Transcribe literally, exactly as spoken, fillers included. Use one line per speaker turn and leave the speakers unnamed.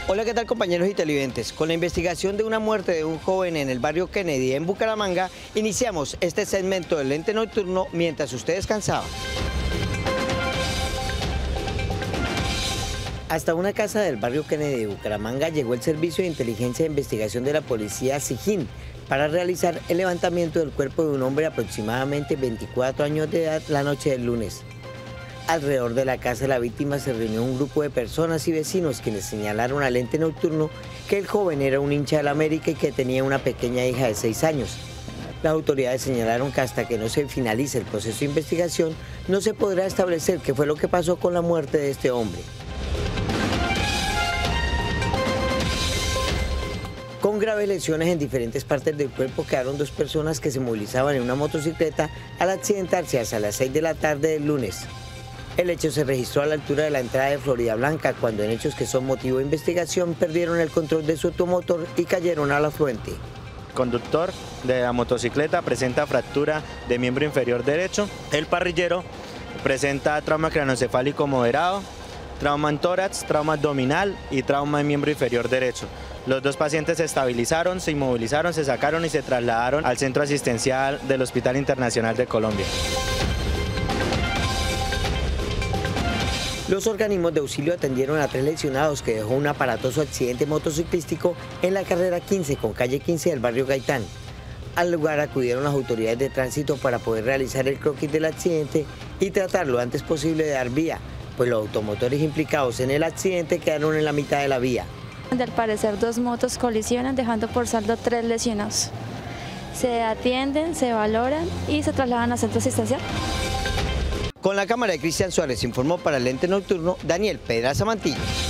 Hola, ¿qué tal, compañeros y televidentes? Con la investigación de una muerte de un joven en el barrio Kennedy en Bucaramanga, iniciamos este segmento del Lente Nocturno mientras usted descansaba. Hasta una casa del barrio Kennedy de Bucaramanga llegó el Servicio de Inteligencia e Investigación de la Policía SIJIN para realizar el levantamiento del cuerpo de un hombre de aproximadamente veinticuatro años de edad la noche del lunes. Alrededor de la casa de la víctima se reunió un grupo de personas y vecinos quienes señalaron al Lente Nocturno que el joven era un hincha del América y que tenía una pequeña hija de seis años. Las autoridades señalaron que hasta que no se finalice el proceso de investigación no se podrá establecer qué fue lo que pasó con la muerte de este hombre. Con graves lesiones en diferentes partes del cuerpo quedaron dos personas que se movilizaban en una motocicleta al accidentarse hacia las seis de la tarde del lunes. El hecho se registró a la altura de la entrada de Florida Blanca, cuando en hechos que son motivo de investigación perdieron el control de su automotor y cayeron al afluente.
El conductor de la motocicleta presenta fractura de miembro inferior derecho. El parrillero presenta trauma craneoencefálico moderado, trauma en tórax, trauma abdominal y trauma en miembro inferior derecho. Los dos pacientes se estabilizaron, se inmovilizaron, se sacaron y se trasladaron al centro asistencial del Hospital Internacional de Colombia.
Los organismos de auxilio atendieron a tres lesionados que dejó un aparatoso accidente motociclístico en la carrera quince con calle quince del barrio Gaitán. Al lugar acudieron las autoridades de tránsito para poder realizar el croquis del accidente y tratar lo antes posible de dar vía, pues los automotores implicados en el accidente quedaron en la mitad de la vía.
Al parecer dos motos colisionan dejando por saldo tres lesionados. Se atienden, se valoran y se trasladan al centro asistencial.
Con la cámara de Cristian Suárez informó para el Lente Nocturno Daniel Pedraza Mantilla.